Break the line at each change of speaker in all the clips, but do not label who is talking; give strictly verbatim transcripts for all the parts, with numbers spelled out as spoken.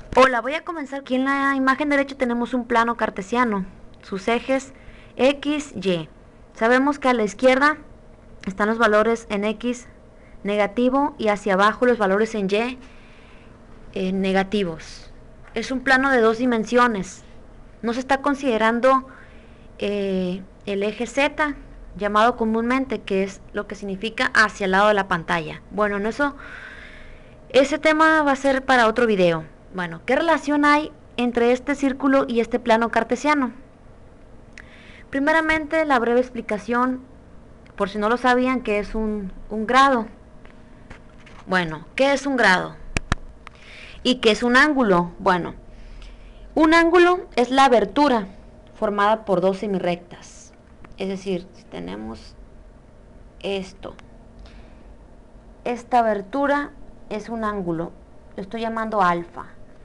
Hola, voy a comenzar. Aquí en la imagen derecha tenemos un plano cartesiano, sus ejes X, Y. Sabemos que a la izquierda están los valores en X negativo y hacia abajo los valores en Y eh, negativos. Es un plano de dos dimensiones. No se está considerando eh, el eje Z, llamado comúnmente, que es lo que significa hacia el lado de la pantalla. Bueno, en eso, ese tema va a ser para otro video. Bueno, ¿qué relación hay entre este círculo y este plano cartesiano? Primeramente, la breve explicación, por si no lo sabían, que es un, un grado. Bueno, ¿qué es un grado? ¿Y qué es un ángulo? Bueno, un ángulo es la abertura formada por dos semirrectas. Es decir, si tenemos esto, esta abertura es un ángulo, lo estoy llamando alfa.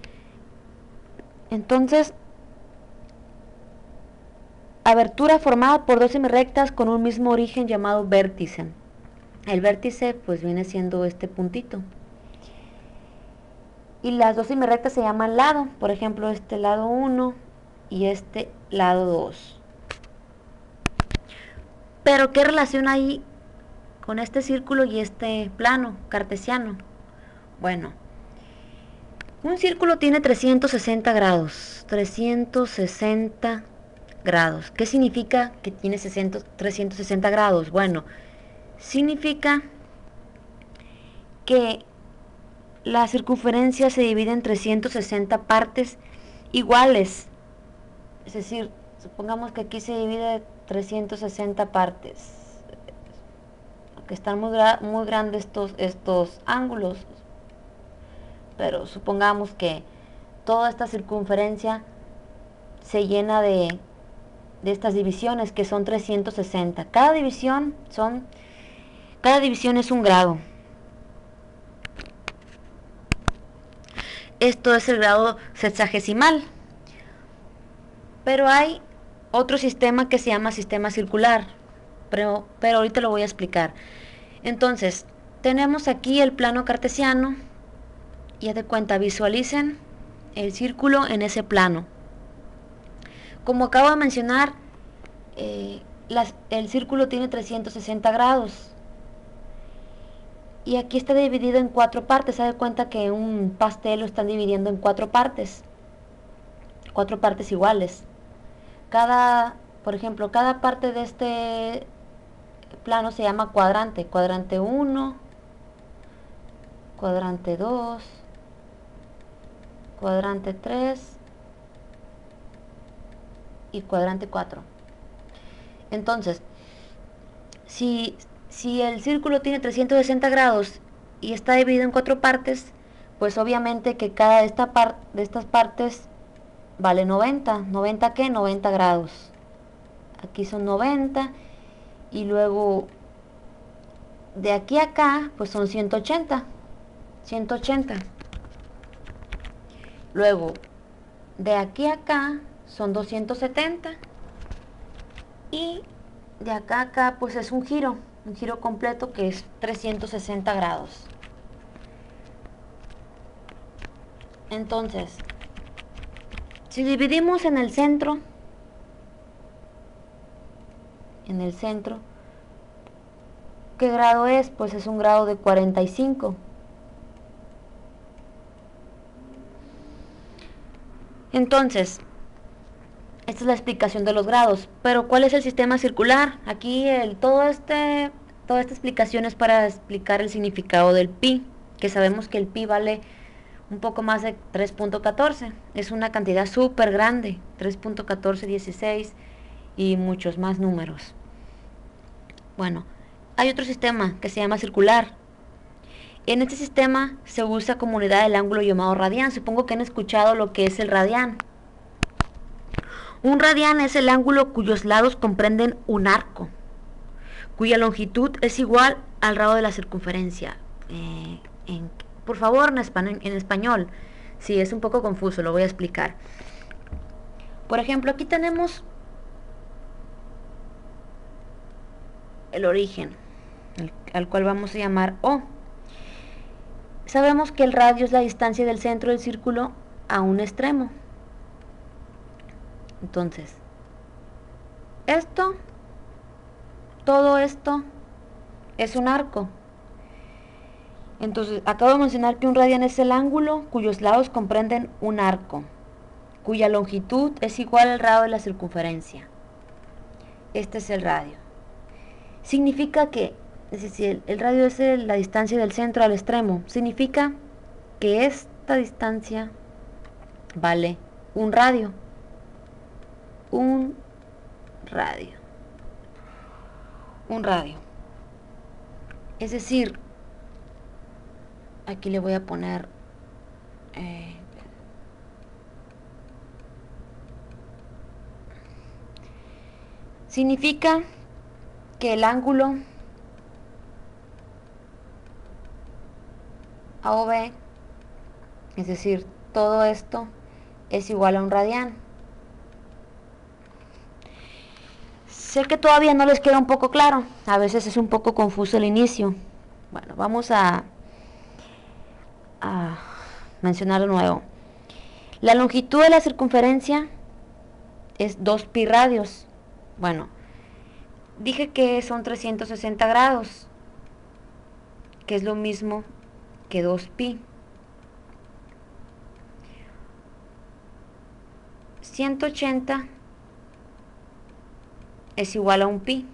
Entonces, abertura formada por dos semirrectas con un mismo origen llamado vértice. El vértice pues viene siendo este puntito. Y las dos semirrectas se llaman lado, por ejemplo este lado uno y este lado dos. Pero ¿qué relación hay con este círculo y este plano cartesiano? Bueno, un círculo tiene trescientos sesenta grados. trescientos sesenta grados. ¿Qué significa que tiene trescientos sesenta grados? Bueno, significa que la circunferencia se divide en trescientas sesenta partes iguales. Es decir, supongamos que aquí se divide trescientas sesenta partes. Que están muy, muy grandes estos, estos ángulos. Pero supongamos que toda esta circunferencia se llena de, de estas divisiones, que son trescientos sesenta. Cada división son, cada división es un grado. Esto es el grado sexagesimal. Pero hay otro sistema que se llama sistema circular, pero, pero ahorita lo voy a explicar. Entonces, tenemos aquí el plano cartesiano, y haz de cuenta, visualicen el círculo en ese plano. Como acabo de mencionar, eh, las, el círculo tiene trescientos sesenta grados. Y aquí está dividido en cuatro partes. Haz de cuenta que un pastel lo están dividiendo en cuatro partes. Cuatro partes iguales. Cada, por ejemplo, cada parte de este plano se llama cuadrante. Cuadrante uno, cuadrante dos, cuadrante tres y cuadrante cuatro. Entonces, si, si el círculo tiene trescientos sesenta grados y está dividido en cuatro partes, pues obviamente que cada de, esta par, de estas partes vale noventa. ¿noventa qué? noventa grados. Aquí son noventa. Y luego de aquí a acá pues son ciento ochenta. ciento ochenta. Luego de aquí a acá son doscientos setenta. Y de acá a acá pues es un giro. Un giro completo que es trescientos sesenta grados. Entonces, si dividimos en el centro, en el centro, ¿qué grado es? Pues es un grado de cuarenta y cinco. Entonces, esta es la explicación de los grados. Pero ¿cuál es el sistema circular? Aquí el, todo este, toda esta explicación es para explicar el significado del pi, que sabemos que el pi vale un poco más de tres punto catorce. Es una cantidad súper grande, tres punto catorce dieciséis y muchos más números. Bueno, hay otro sistema que se llama circular. En este sistema se usa como unidad del ángulo llamado radián. Supongo que han escuchado lo que es el radián. Un radián es el ángulo cuyos lados comprenden un arco, cuya longitud es igual al radio de la circunferencia. Eh, en, por favor, en español, en español. Sí, es un poco confuso, lo voy a explicar. Por ejemplo, aquí tenemos el origen, el, al cual vamos a llamar O. Sabemos que el radio es la distancia del centro del círculo a un extremo. Entonces, esto, todo esto es un arco. Entonces, acabo de mencionar que un radián es el ángulo cuyos lados comprenden un arco, cuya longitud es igual al radio de la circunferencia. Este es el radio. Significa que, es decir, el radio es la distancia del centro al extremo. Significa que esta distancia vale un radio. Un radio. Un radio. Es decir, aquí le voy a poner eh, significa que el ángulo A O B, es decir, todo esto es igual a un radián. Sé que todavía no les queda un poco claro, a veces es un poco confuso el inicio. Bueno, vamos a, a mencionar de nuevo. La longitud de la circunferencia es dos pi radios. Bueno, dije que son trescientos sesenta grados, que es lo mismo que dos pi. ciento ochenta es igual a un pi.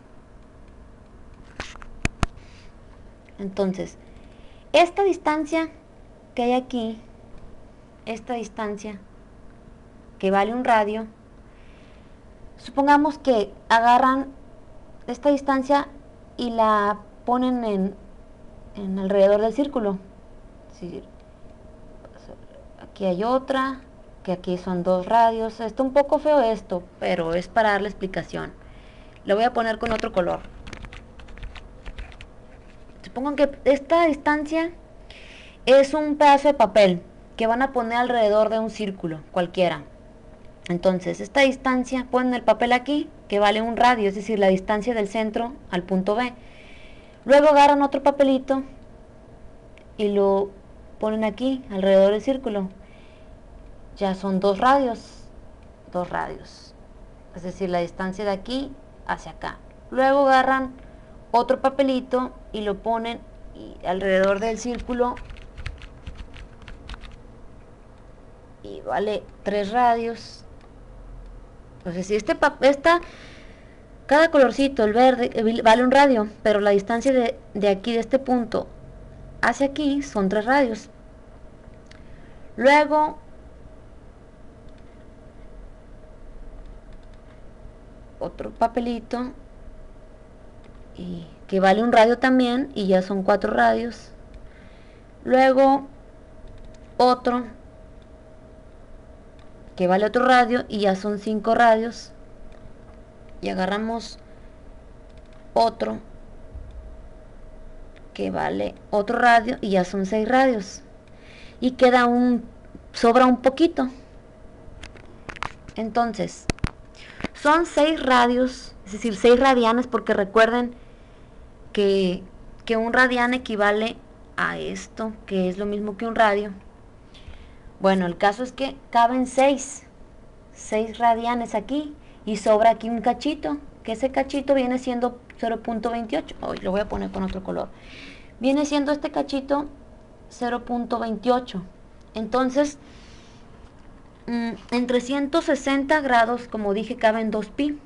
Entonces, esta distancia que hay aquí, esta distancia que vale un radio, supongamos que agarran esta distancia y la ponen en, en alrededor del círculo. Sí, aquí hay otra, que aquí son dos radios. Está un poco feo esto, pero es para darle explicación. Lo voy a poner con otro color. Supongan que esta distancia es un pedazo de papel que van a poner alrededor de un círculo cualquiera. Entonces, esta distancia, ponen el papel aquí, que vale un radio, es decir, la distancia del centro al punto B. Luego agarran otro papelito y lo ponen aquí, alrededor del círculo. Ya son dos radios, dos radios. Es decir, la distancia de aquí hacia acá. Luego agarran otro papelito y lo ponen alrededor del círculo y vale tres radios. Entonces, si este esta, cada colorcito, el verde, vale un radio, pero la distancia de, de aquí, de este punto hacia aquí, son tres radios. Luego, otro papelito, y que vale un radio también, y ya son cuatro radios. Luego, otro, que vale otro radio, y ya son cinco radios. Y agarramos otro que vale otro radio y ya son seis radios. Y queda un, sobra un poquito. Entonces, son seis radios, es decir, seis radianes, porque recuerden que, que un radián equivale a esto, que es lo mismo que un radio. Bueno, el caso es que caben seis, seis radianes aquí, y sobra aquí un cachito, que ese cachito viene siendo cero punto veintiocho. Hoy lo voy a poner con otro color. Viene siendo este cachito cero punto veintiocho. Entonces, mmm, en trescientos sesenta grados, como dije, caben dos pi.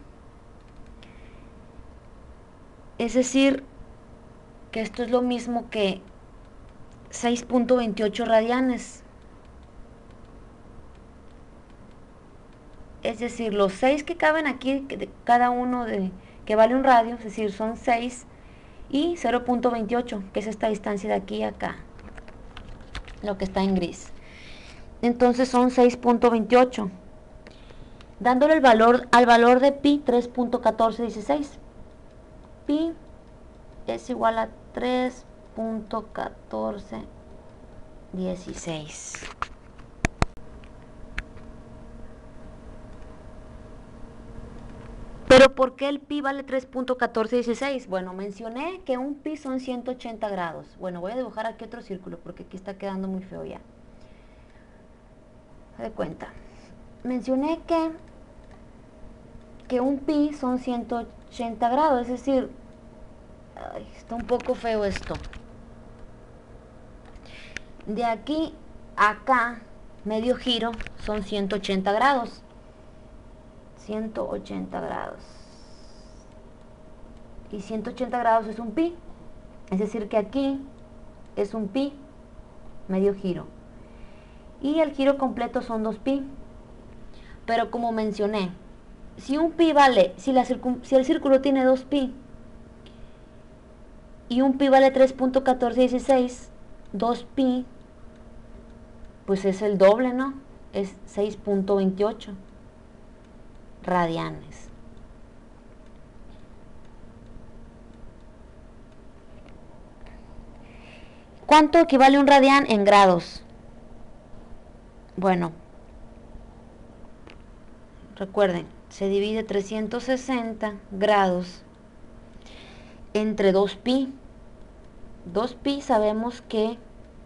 Es decir, que esto es lo mismo que seis punto veintiocho radianes. Es decir, los seis que caben aquí, que de cada uno de, que vale un radio, es decir, son seis, y cero punto veintiocho, que es esta distancia de aquí a acá, lo que está en gris. Entonces son seis punto veintiocho, dándole el valor al valor de pi, tres punto catorce dieciséis. Pi es igual a tres punto catorce dieciséis. Pero ¿por qué el pi vale tres punto catorce dieciséis? Bueno, mencioné que un pi son ciento ochenta grados. Bueno, voy a dibujar aquí otro círculo porque aquí está quedando muy feo ya. De cuenta, mencioné que que un pi son ciento ochenta grados, es decir, ay, está un poco feo esto. De aquí a acá, medio giro son ciento ochenta grados. ciento ochenta grados. Y ciento ochenta grados es un pi. Es decir, que aquí es un pi, medio giro. Y el giro completo son dos pi. Pero como mencioné, si un pi vale, si, la si el círculo tiene dos pi y un pi vale tres punto uno cuatro uno seis, dos pi, pues es el doble, ¿no? Es seis punto veintiocho radianes. ¿Cuánto equivale un radián en grados? Bueno, recuerden, se divide trescientos sesenta grados entre dos pi. dos pi sabemos que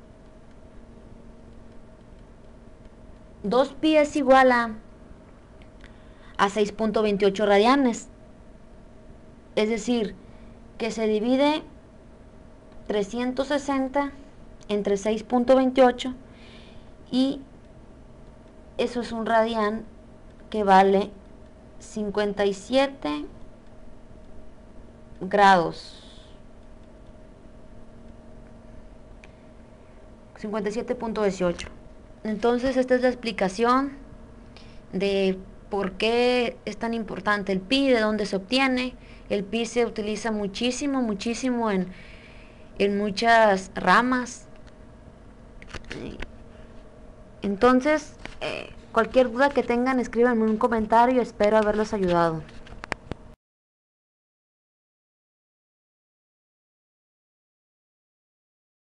dos pi es igual a, a seis punto veintiocho radianes. Es decir, que se divide trescientos sesenta entre seis punto veintiocho y eso es un radián que vale cincuenta y siete grados. cincuenta y siete punto dieciocho. Entonces esta es la explicación de por qué es tan importante el pi, de dónde se obtiene. El pi se utiliza muchísimo, muchísimo en, en muchas ramas. Entonces, eh, cualquier duda que tengan, escríbanme en un comentario. Espero haberlos ayudado.